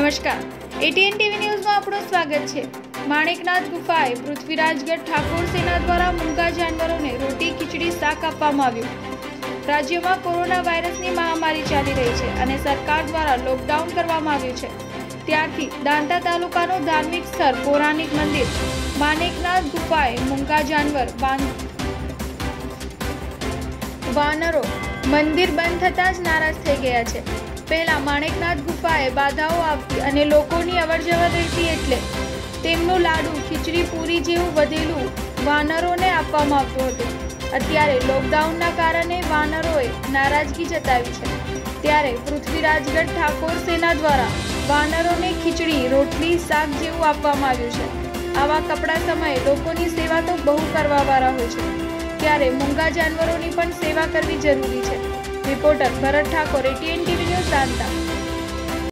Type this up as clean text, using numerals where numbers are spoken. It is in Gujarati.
નમસ્કાર, એટીએન ટીવી ન્યૂઝમાં આપણું સ્વાગત છે। માણેકનાથ ગુફાએ પૃથ્વીરાજગઢ ઠાકોર સેના દ્વારા મૂંગા જાનવરોને રોટી ખીચડી શાક આપવામાં આવ્યું। રાજ્યમાં કોરોના વાયરસની મહામારી ચાલી રહી છે અને સરકાર દ્વારા લોકડાઉન કરવામાં આવ્યું છે। ત્યારથી દાંતા તાલુકાનું ધાર્મિક સ્થળ પૌરાણિક મંદિર માણેકનાથ ગુફાએ મૂંગા જાનવર વાનરો મંદિર બંધ થતાં જ નારાજ થઈ ગયા છે। પહેલા માણેકનાથ ગુફાએ બાધાઓ આવતી અને લોકોની અવરજવર રહેતી એટલે તેમનું લાડુ ખીચડી પૂરી જેવું વધેલું વાનરોને આપવામાં આવતું હતું। અત્યારે લોકડાઉનના કારણે વાનરોએ નારાજગી જતાવી છે, ત્યારે પૃથ્વીરાજગઢ ઠાકોર સેના દ્વારા વાનરોને ખીચડી રોટલી શાક જેવું આપવામાં આવ્યું છે। આવા કપડા સમયે લોકોની સેવા તો બહુ કરવાવાળા હોય છે, ત્યારે મૂંગા જાનવરોની પણ સેવા કરવી જરૂરી છે। Reporter Bharat Thakor, ATN TV news, Danta.